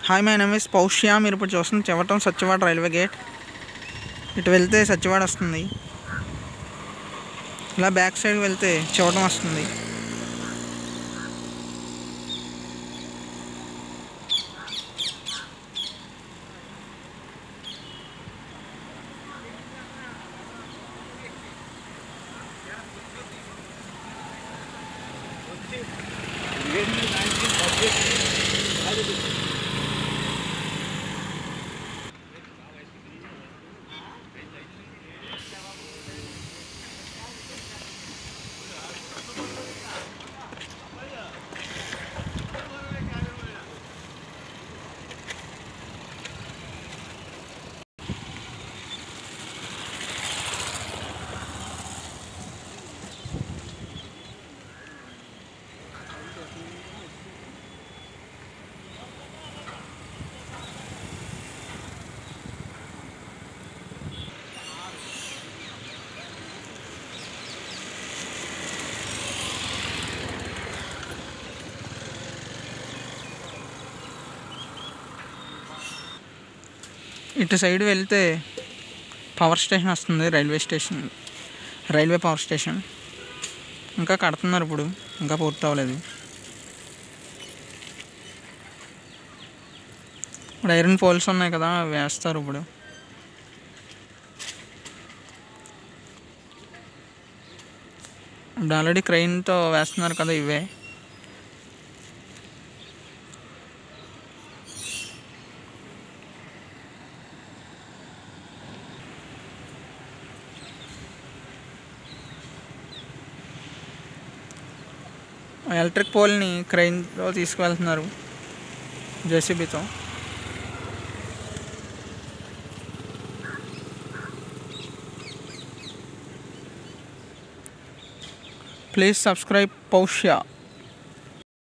Hi, my name is Paushya. మీరు ఇప్పుడు చూస్తుంది చెవటం సత్యవాడ రైల్వే గేట్. ఇటు వెళ్తే సత్యవాడ వస్తుంది. ఇలా బ్యాక్ సైడ్ వెళ్తే చెవటం వస్తుంది. ఇటు సైడ్ వెళ్తే పవర్ స్టేషన్ వస్తుంది. రైల్వే పవర్ స్టేషన్ ఇంకా కడుతున్నారు. ఇప్పుడు ఇంకా పూర్తి అవ్వలేదు. ఇప్పుడు ఐరన్ పోల్స్ ఉన్నాయి కదా, వేస్తారు. ఇప్పుడు ఆల్రెడీ క్రెయిన్తో వేస్తున్నారు కదా ఇవే. ఎలక్ట్రిక్ పోల్ని క్రెయిన్తో తీసుకువెళ్తున్నారు జేసీబీతో. Please subscribe పౌష్య.